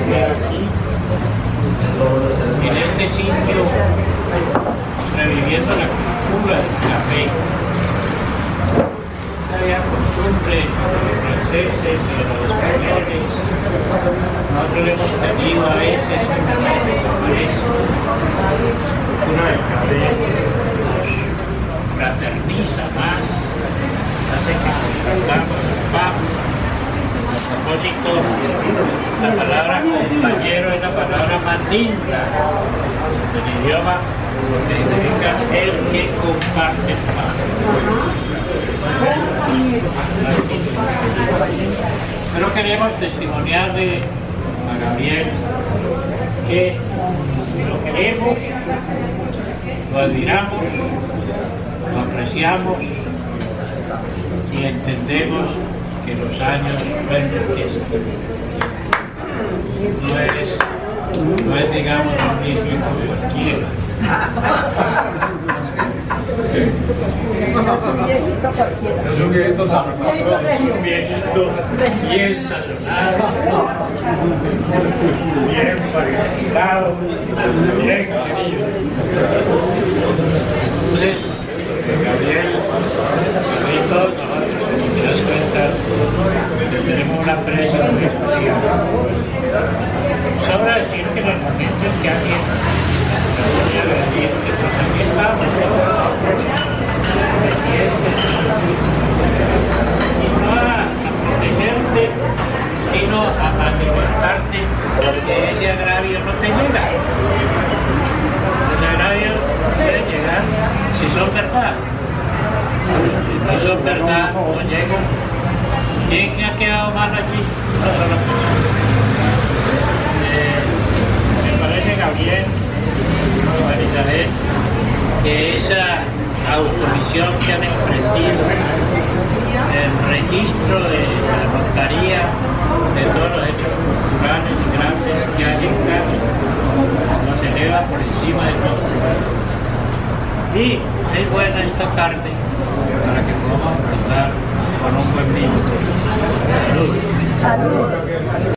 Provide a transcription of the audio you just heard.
aquí, en este sitio, reviviendo la cultura del café. Había costumbre de los franceses, de los españoles. Nosotros lo hemos tenido a veces, desaparece. La cultura del café nos fraterniza más, hace que nos sepamos. A propósito, la palabra compañero es la palabra más linda del idioma, que significa el que comparte el pan. Pero queremos testimoniarle a Gabriel que lo queremos, lo admiramos, lo apreciamos y entendemos que los años no enriquecen. No es digamos un viejito cualquiera. Es un viejito sabroso. Es un viejito bien sazonado, bien purificado, bien querido. Entonces, Gabriel, todos nosotros, como te das cuenta, tenemos un aprecio muy especial. Sobra decir que en los momentos que alguien voy a decir que pues aquí estamos, pendientes, y no a protegerte, sino a manifestarte que ese agravio no te llega. Los agravios pueden llegar si son verdad. Si no son verdad, no llegan. ¿Quién ha quedado mal allí? No solo me parece, Gabriel, Marisabel, que esa automisión que han emprendido, el registro de la notaría de todos los hechos culturales y grandes que hay en Cali, nos eleva por encima de todo. Y es buena esta tarde para que podamos brindar con un buen vino. Salud. Salud.